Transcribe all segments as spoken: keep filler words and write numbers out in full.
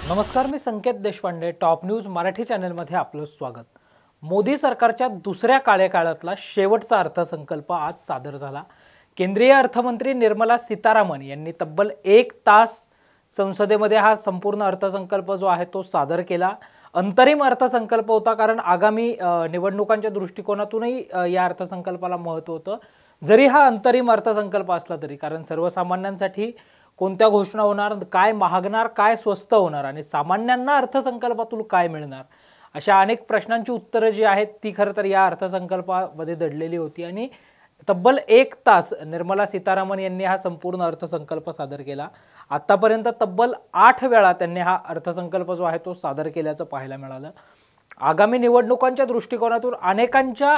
नमस्कार, मी Sanket Deshpande. Top news Marathi चॅनलमध्ये आपलं स्वागत. मोदी सरकारच्या दुसऱ्या कार्यकाळातला शेवटचा अर्थसंकल्प आज सादर झाला. केंद्रीय अर्थमंत्री निर्मला सीतारामन यांनी तब्बल एक तास संसदेमध्ये हा संपूर्ण अर्थसंकल्प जो आहे तो सादर केला. अंतरिम अर्थसंकल्प होता, कारण आगामी निवडणुकांच्या दृष्टिकोनातूनही या अर्थसंकल्पाला महत्त्व होतं. जरी हा अंतरिम अर्थसंकल्प असला तरी, कारण सर्वसामान्यांसाठी कोणत्या घोषणा होणार, काय महागणार, काय स्वस्त होणार आणि सामान्यांना अर्थसंकल्पातून काय मिळणार, अशा अनेक प्रश्नांची उत्तरं जी आहेत ती खरं तर या अर्थसंकल्पामध्ये दडलेली होती. आणि तब्बल एक तास निर्मला सीतारामन यांनी हा संपूर्ण अर्थसंकल्प सादर केला. आतापर्यंत तब्बल आठ वेळा त्यांनी हा अर्थसंकल्प जो आहे तो सादर केल्याचं पाहायला मिळालं. आगामी निवडणुकांच्या दृष्टिकोनातून अनेकांच्या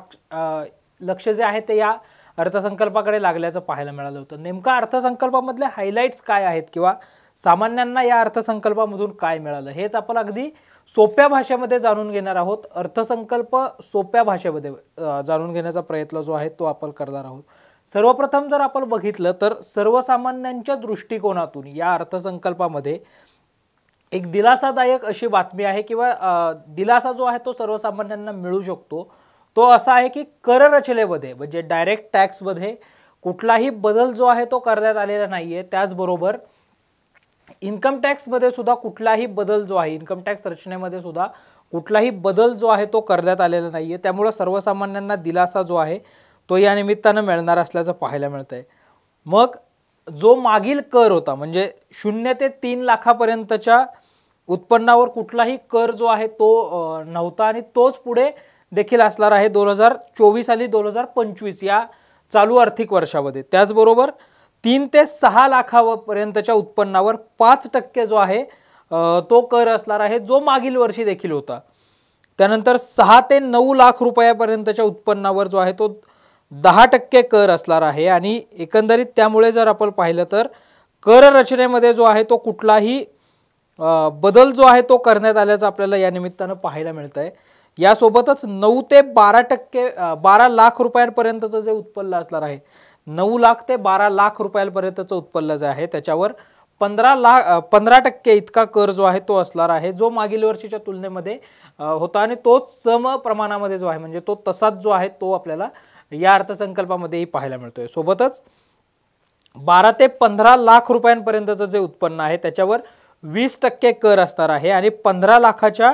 लक्ष जे आहे ते या अर्थसंकल्पाकडे लागल्याचं पाहायला मिळालं होतं. नेमका अर्थसंकल्पामधले हायलाइट्स काय आहेत किंवा सामान्यांना या अर्थसंकल्पामधून काय मिळालं, हेच आपण अगदी सोप्या भाषेमध्ये जाणून घेणार आहोत. अर्थसंकल्प सोप्या भाषेमध्ये जाणून घेण्याचा प्रयत्न जो आहे तो आपण करणार आहोत. सर्वप्रथम जर आपण बघितलं तर सर्वसामान्यांच्या दृष्टिकोनातून या अर्थसंकल्पामध्ये एक दिलासादायक अशी बातमी आहे किंवा दिलासा जो आहे तो सर्वसामान्यांना मिळू शकतो. तो असा आहे की कर रचनेमध्ये म्हणजे डायरेक्ट टॅक्समध्ये कुठलाही बदल जो आहे तो करण्यात आलेला नाही आहे. त्याचबरोबर इन्कम टॅक्समध्ये सुद्धा कुठलाही बदल जो आहे, इन्कम टॅक्स रचनेमध्ये सुद्धा कुठलाही बदल जो आहे तो करण्यात आलेला नाही आहे. त्यामुळे सर्वसामान्यांना दिलासा जो आहे तो या निमित्तानं मिळणार असल्याचं पाहायला मिळतंय. मग जो मागील कर होता, म्हणजे शून्य ते तीन लाखापर्यंतच्या उत्पन्नावर कुठलाही कर जो आहे तो नव्हता आणि तोच पुढे देखील असणार आहे दोन हजार चोवीस आणि दोन हजार पंचवीस या चालू आर्थिक वर्षामध्ये. त्याचबरोबर तीन ते सहा लाखापर्यंतच्या उत्पन्नावर पाच टक्के जो आहे तो कर असणार आहे, जो मागील वर्षी देखील होता. त्यानंतर सहा ते नऊ लाख रुपयापर्यंतच्या उत्पन्नावर जो आहे तो दहा टक्के कर असणार आहे. आणि एकंदरीत त्यामुळे जर आपण पाहिलं तर कर रचनेमध्ये जो आहे तो कुठलाही बदल जो आहे तो करण्यात आल्याचं आपल्याला या निमित्तानं पाहायला मिळतं आहे. यासोबतच नऊ ते बारा टक्के बारा लाख रुपयांपर्यंतचं जे उत्पन्न असणार आहे, नऊ लाख ते बारा लाख रुपयांपर्यंतचं उत्पन्न जे आहे त्याच्यावर पंधरा लाख पंधरा टक्के इतका कर जो आहे तो असणार आहे, जो मागील वर्षीच्या तुलनेमध्ये होता आणि तोच सम प्रमाणामध्ये जो आहे म्हणजे तो तसाच जो आहे तो आपल्याला या अर्थसंकल्पामध्येही पाहायला मिळतोय. सोबतच बारा ते पंधरा लाख रुपयांपर्यंतचं जे उत्पन्न आहे त्याच्यावर वीस टक्के कर असणार आहे आणि पंधरा लाखाच्या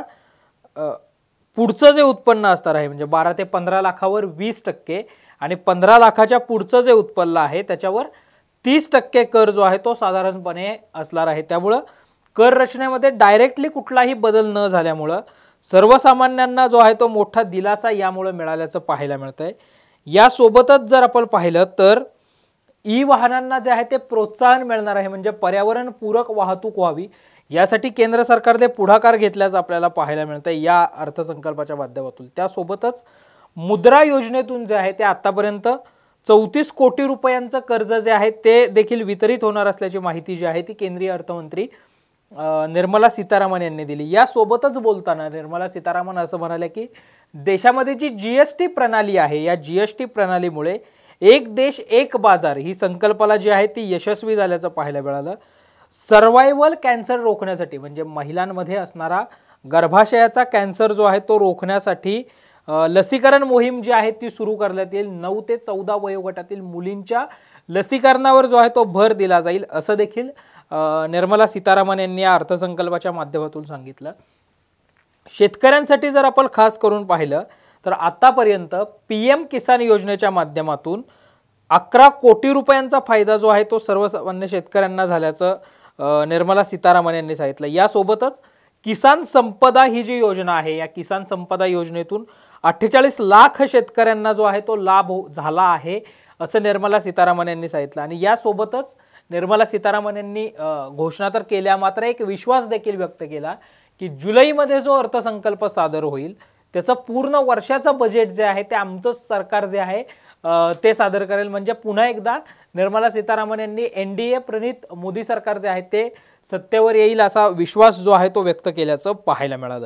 पुढचं जे उत्पन्न असणार आहे म्हणजे बारा ते पंधरा लाखावर वीस टक्के आणि पंधरा लाखाच्या पुढचं जे उत्पन्न आहे त्याच्यावर तीस टक्के कर जो आहे तो साधारणपणे असणार आहे. त्यामुळं कर रचनेमध्ये डायरेक्टली कुठलाही बदल न झाल्यामुळं सर्वसामान्यांना जो आहे तो मोठा दिलासा यामुळे मिळाल्याचं पाहायला मिळतंय. यासोबतच जर आपण पाहिलं तर ई वाहनांना जे आहे ते प्रोत्साहन मिळणार आहे, म्हणजे पर्यावरणपूरक वाहतूक व्हावी यासाठी केंद्र सरकारने पुढाकार घेतल्याचं आपल्याला पाहायला मिळतंय या अर्थसंकल्पाच्या माध्यमातून. त्यासोबतच मुद्रा योजनेतून जे आहे ते आतापर्यंत चौतीस कोटी रुपयांचं कर्ज जे आहे ते देखील वितरित होणार असल्याची माहिती जी आहे ती केंद्रीय अर्थमंत्री निर्मला सीतारामन यांनी दिली. यासोबतच बोलताना निर्मला सीतारामन असं म्हणाले की देशामध्ये जी जी एस टी प्रणाली आहे या जी एस टी प्रणालीमुळे एक देश एक बाजार ही संकल्पना जी आहे ती यशस्वी झाल्याचं पाहायला मिळालं. सर्वायवल कॅन्सर रोखण्यासाठी म्हणजे महिलांमध्ये असणारा गर्भाशयाचा कॅन्सर जो आहे तो रोखण्यासाठी लसीकरण मोहीम जी आहे ती सुरू करण्यात येईल. नऊ ते चौदा वयोगटातील मुलींच्या लसीकरणावर जो आहे तो भर दिला जाईल असं देखील निर्मला सीतारामन यांनी या अर्थसंकल्पाच्या माध्यमातून सांगितलं. शेतकऱ्यांसाठी जर आपण खास करून पाहिलं तर आतापर्यंत पी एम किसान योजनेच्या माध्यमातून अकरा कोटी रुपयांचा फायदा जो आहे तो सर्वसामान्य शेतकऱ्यांना झाल्याचं निर्मला सीतारामन यांनी सांगितलं. यासोबतच किसान संपदा ही जी योजना आहे या किसान संपदा योजनेतून अठ्ठेचाळीस लाख शेतकऱ्यांना जो आहे तो लाभ झाला आहे असं निर्मला सीतारामन यांनी सांगितलं. आणि यासोबतच निर्मला सीतारामन यांनी घोषणा तर केल्या, मात्र एक विश्वास देखील व्यक्त केला की जुलैमध्ये जो अर्थसंकल्प सादर होईल त्याचं पूर्ण वर्षाचं बजेट जे आहे ते आमचं सरकार जे आहे ते सादर करेल. म्हणजे पुन्हा एकदा निर्मला सीतारामन यांनी एन डी ए प्रणित मोदी सरकार जे आहे ते सत्तेवर येईल असा विश्वास जो आहे तो व्यक्त केल्याचं पाहायला मिळालं.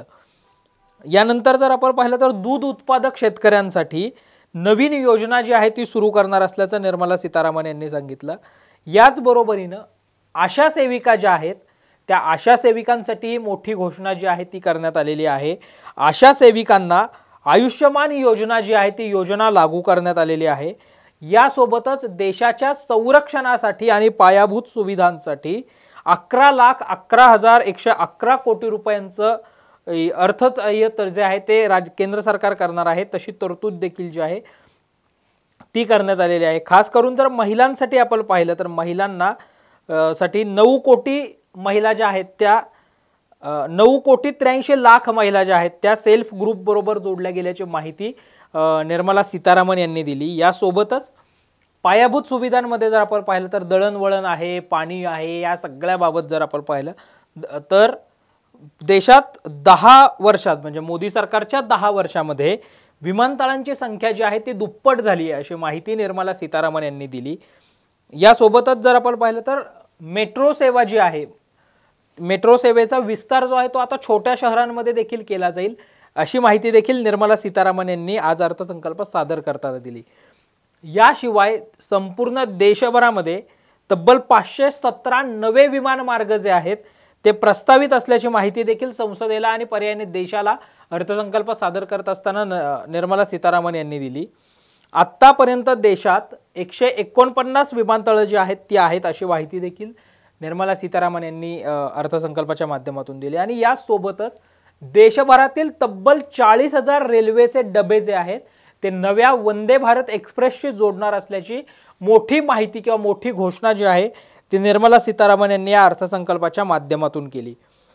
यानंतर जर आपण पाहिलं तर दूध उत्पादक शेतकऱ्यांसाठी नवीन योजना जी आहे ती सुरू करणार असल्याचं निर्मला सीतारामन यांनी सांगितलं. याच बरोबरीनं आशा सेविका ज्या आहेत त्या आशा सेविकांसाठी मोठी घोषणा जी आहे ती करण्यात आलेली आहे। आशा सेविकांना आयुष्यमान योजना जी आहे ती योजना लागू करण्यात आलेली आहे। यासोबतच देशाच्या संरक्षणासाठी आणि पायाभूत सुविधांसाठी अकरा लाख अकरा हजार एकशे अकरा कोटी रुपयांचं अर्थसहाय्य तर जे आहे ते राज्य केंद्र सरकार करणार आहे। तशी तरतूद देखील जी आहे ती करण्यात आलेली आहे। खास करून जर महिलांसाठी आपण पाहिलं तर महिलांना साठी नऊ कोटी महिला ज्या आहेत त्या नऊ कोटी त्र्याऐंशी लाख महिला ज्या आहेत त्या सेल्फ ग्रुप बरोबर जोडल्या गेल्याची माहिती निर्मला सीतारामन यांनी दिली। यासोबतच पायाभूत सुविधांमध्ये जर आपण पाहिलं तर दळणवळण आहे, पाणी आहे, या सगळ्या बाबत जर आपण पाहिलं तर देशात दहा वर्षात म्हणजे मोदी सरकारच्या दहा वर्षामध्ये विमानतळांची संख्या जी आहे ती दुप्पट झाली आहे अशी माहिती निर्मला सीतारामन यांनी दिली। यासोबतच जर आपण पाहिलं तर मेट्रो सेवा जी आहे, मेट्रो सेवेचा विस्तार जो आहे तो आता छोट्या शहरांमध्ये देखील केला जाईल अशी माहिती देखील निर्मला सीतारामन यांनी आज अर्थसंकल्प सादर करताना दिली। याशिवाय संपूर्ण देशभरामध्ये तब्बल पाचशे सतरा नवे विमान मार्ग जे आहेत ते प्रस्तावित असल्याची माहिती देखील संसदेला आणि पर्यायाने देशाला अर्थसंकल्प सादर करत असताना निर्मला सीतारामन यांनी दिली। आतापर्यंत देशात एकशे एकोणपन्नास विमानतळ जी आहेत ती आहेत अशी माहिती देखील निर्मला सीतारामन यांनी अर्थसंकल्पाच्या माध्यमातून दिली। आणि यासोबतच देशभरातील तब्बल चाळीस हजार रेल्वेचे डबे जे आहेत ते नव्या वंदे भारत एक्सप्रेसशी जोडणार असल्याची मोठी माहिती किंवा मोठी घोषणा जी आहे ती निर्मला सीतारामन यांनी या अर्थसंकल्पाच्या माध्यमातून केली।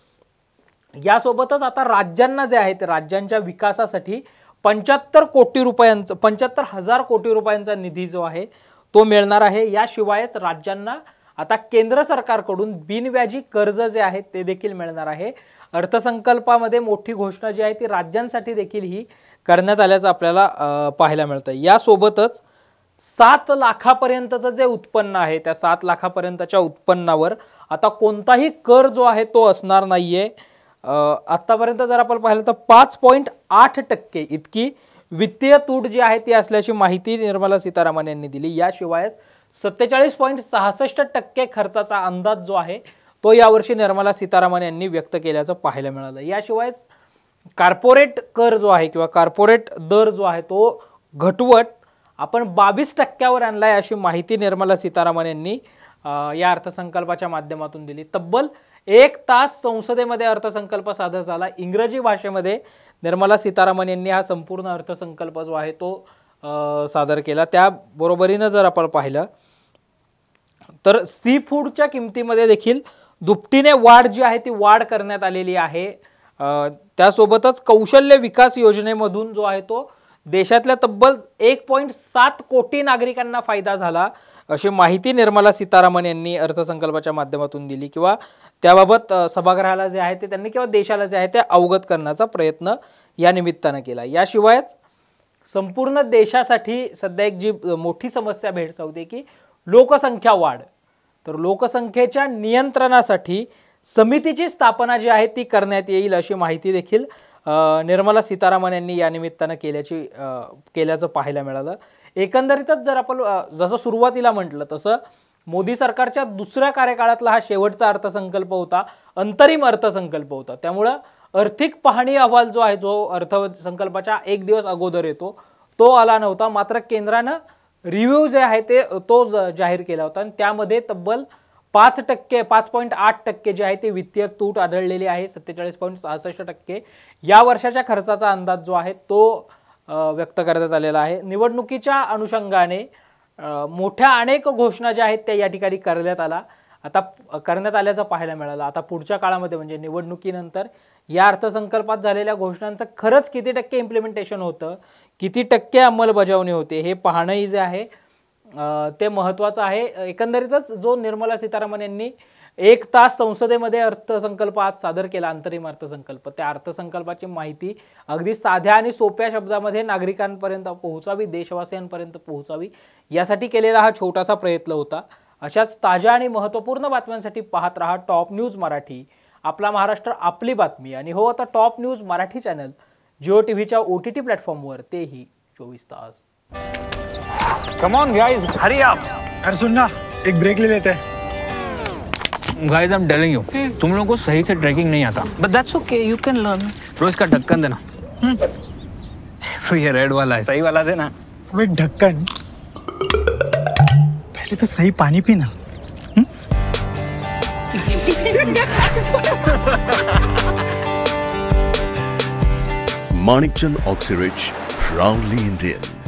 यासोबतच आता राज्यांना जे आहे ते राज्यांच्या विकासासाठी पंच्याहत्तर कोटी रुपयांचा पंच्याहत्तर हजार कोटी रुपयांचा निधी जो आहे तो मिळणार आहे। याशिवायच राज्यांना आता केंद्र सरकारकडून बिनव्याजी कर्ज जे आहे ते देखील मिळणार आहे। अर्थसंकल्पामध्ये मोठी घोषणा जी आहे ती राज्यांसाठी देखील ही करण्यात आल्याचं आपल्याला पाहायला मिळतं। यासोबतच सात लाखापर्यंतचं जे उत्पन्न आहे त्या सात लाखापर्यंतच्या उत्पन्नावर आता कोणताही कर जो आहे तो असणार नाहीये। आतापर्यंत जर आपण पाहिलं तर पाच पॉईंट आठ टक्के इतकी वित्तीय तूट जी आहे ती असल्याची माहिती निर्मला सीतारामन यांनी दिली। याशिवायच सत्तेचाळीस पॉईंट सहासष्ट टक्के खर्चाचा अंदाज जो आहे तो यावर्षी निर्मला सीतारामन यांनी व्यक्त केल्याचं पाहायला मिळालं। याशिवायच कॉर्पोरेट कर जो आहे किंवा कॉर्पोरेट दर जो आहे तो घटवट आपण बावीस टक्क्यावर आणलाय अशी माहिती निर्मला सीतारामन यांनी या अर्थसंकल्पाच्या माध्यमातून दिली। तब्बल एक तास संसदेमध्ये अर्थसंकल्प सादर झाला। इंग्रजी भाषेमध्ये निर्मला सीतारामन यांनी हा संपूर्ण अर्थसंकल्प जो आहे तो सादर केला। त्या बरोबरीने जर आपण पाहिलं तर सी फूडच्या किमतीमध्ये देखील दुपटीने वाढ जी आहे ती वाढ करण्यात आलेली आहे। त्यासोबतच कौशल्य विकास योजनेमधून जो आहे तो देशातल्या तब्बल एक पॉईंट सात कोटी नागरिकांना फायदा झाला अशी माहिती निर्मला सीतारामन यांनी अर्थसंकल्पाच्या माध्यमातून दिली किंवा त्याबाबत सभागृहाला जे आहे ते त्यांनी किंवा देशाला जे आहे ते अवगत करण्याचा प्रयत्न या निमित्ताने केला। याशिवायच संपूर्ण देशासाठी सध्या एक जी मोठी समस्या भेडसावते की लोकसंख्या वाढ, तर लोकसंख्येच्या नियंत्रणासाठी समितीची स्थापना जी आहे ती करण्यात येईल अशी माहिती देखील निर्मला सीतारामन यांनी या निमित्ताने केल्याची केल्याचं पाहायला मिळालं। एकंदरीतच जर आपण जसं सुरुवातीला म्हटलं तसं मोदी सरकारच्या दुसऱ्या कार्यकाळातला हा शेवटचा अर्थसंकल्प होता, अंतरिम अर्थसंकल्प होता। त्यामुळे आर्थिक पाहणी अहवाल जो आहे जो अर्थसंकल्पाच्या एक दिवस अगोदर येतो तो आला नव्हता। मात्र केंद्राने रिव्ह्यू जे आहे ते तो जाहीर केला होता आणि त्यामध्ये तब्बल पाच टक्के पाच पॉईंट आठ टक्के जे आहे ते वित्तीय तूट आढळलेली आहे। सत्तेचाळीस पॉईंट सहासष्ट टक्के या वर्षाच्या खर्चाचा अंदाज जो आहे तो व्यक्त करण्यात आलेला आहे। निवडणुकीच्या अनुषंगाने मोठ्या अनेक घोषणा ज्या आहेत त्या या ठिकाणी करण्यात आला आता करण्यात आल्याचं पाहायला मिळालं। आता पुढच्या काळामध्ये म्हणजे निवडणुकीनंतर या अर्थसंकल्पात झालेल्या घोषणांचं खरंच किती टक्के इम्प्लिमेंटेशन होतं, किती टक्के अंमलबजावणी होते हे पाहणंही जे आहे ते महत्त्वाचं आहे। एकंदरीतच जो निर्मला सीतारामन यांनी एक तास संसदेमध्ये अर्थसंकल्प आज सादर केला, अंतरिम अर्थसंकल्प, त्या अर्थसंकल्पाची माहिती अगदी साध्या आणि सोप्या शब्दामध्ये नागरिकांपर्यंत पोहोचावी, देशवासियांपर्यंत पोहोचावी यासाठी केलेला हा छोटासा प्रयत्न होता। अशाच ताज्या आणि महत्त्वपूर्ण बातम्यांसाठी पाहत रहा टॉप न्यूज मराठी, आपला महाराष्ट्र आपली बातमी। आणि हो, आता top news Marathi channel Jio टीव्हीच्या ओ टी टी प्लॅटफॉर्मवर तेही चोवीस तास। कम ऑन गाइस, हरी आप। अरे सुन ना, एक ब्रेक ले लेते हैं। Guys I am telling you, तुम लोगों को सही से ट्रैकिंग नहीं आता, but that's okay, you can learn. रोज का ढक्कन देना। तो ये रेड वाला है, सही वाला देना। अबे ढक्कन, पहले तो सही पानी पीना। Manikchand Oxyrich, proudly Indian.